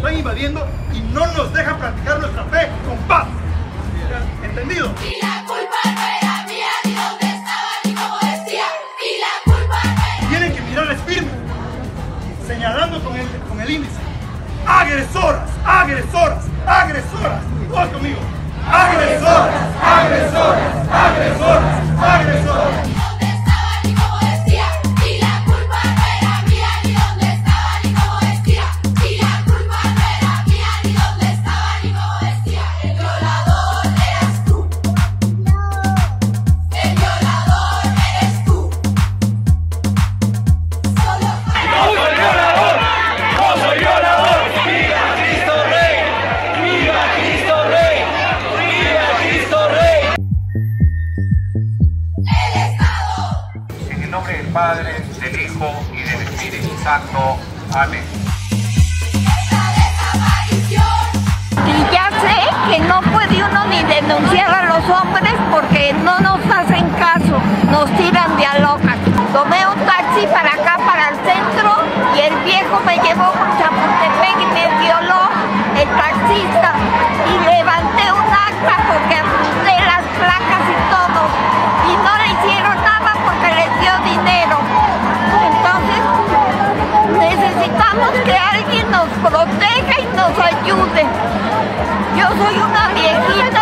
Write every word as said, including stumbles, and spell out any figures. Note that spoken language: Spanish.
están invadiendo y no nos dejan practicar nuestra fe con paz. ¿Entendido? Y la culpa no era mía, ni dónde estaba, ni cómo decía. Y la culpa no era... Tienen que mirarles firme, señalando con el, con el índice. Agresoras, agresoras, agresoras. Todos conmigo. Agresoras, agresoras, agresoras, agresoras. Ni dónde estaba, ni cómo decía. Y la culpa no era mía, ni dónde estaba, ni cómo decía. Y la culpa no era mía, ni dónde estaba, ni cómo decía. El violador eras tú. El violador eres tú. Solo ¡No soy violador! ¡No soy violador! ¡Viva Cristo Rey! ¡Viva Cristo Rey! ¡Viva Cristo Rey! el Estado. En el nombre del Padre, del Hijo y del Espíritu Santo. Amén. Esta desaparición. Y ya sé que no puede uno ni denunciar a los hombres porque no nos hacen caso, nos tiran de a locas. Tomé un taxi para acá, para el centro, y el viejo me llevó por Chapultepec y me violó el taxista. Y levanté un acta porque apunté las placas y todo. Y no le hicieron nada porque les dio dinero. Entonces, necesitamos que alguien nos proteja y nos ayude. Yo soy una viejita